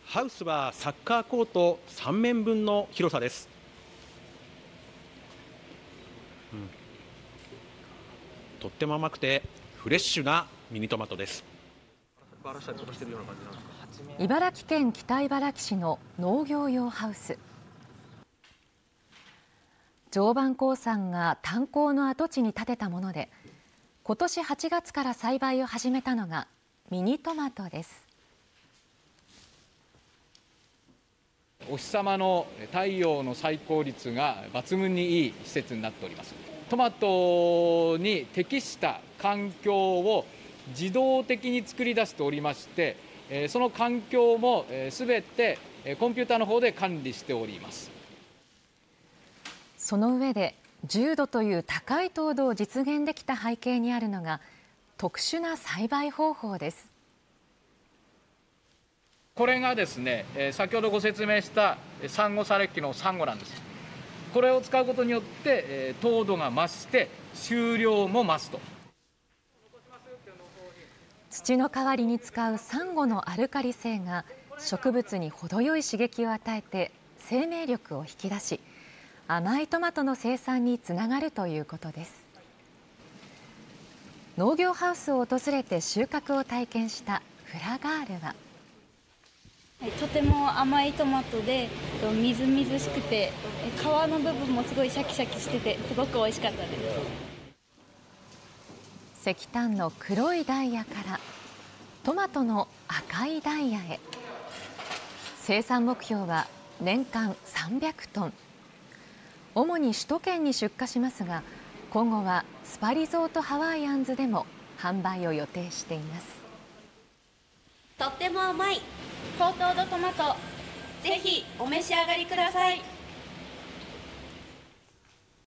ハウスはサッカーコート3面分の広さです。とっても甘くてフレッシュなミニトマトです。 茨城県北茨城市の農業用ハウス。常磐鉱山が炭鉱の跡地に建てたもので、今年8月から栽培を始めたのがミニトマトです。 お日様の太陽の採光率が抜群にいい施設になっております。トマトに適した環境を自動的に作り出しておりまして、その環境もすべてコンピューターの方で管理しております。 その上で10度という高い糖度を実現できた背景にあるのが特殊な栽培方法です。 これがですね、先ほどご説明したサンゴサレッキのサンゴなんです。これを使うことによって糖度が増して収量も増すと。 土の代わりに使うサンゴのアルカリ性が植物に程よい刺激を与えて生命力を引き出し、甘いトマトの生産につながるということです。農業ハウスを訪れて収穫を体験したフラガールは、 とても甘いトマトでみずみずしくて、皮の部分もすごいシャキシャキしててすごく美味しかったです。 石炭の黒いダイヤからトマトの赤いダイヤへ。生産目標は年間300トン。主に首都圏に出荷しますが、今後はスパリゾートハワイアンズでも販売を予定しています。 とっても甘い高糖度トマト、ぜひお召し上がりください。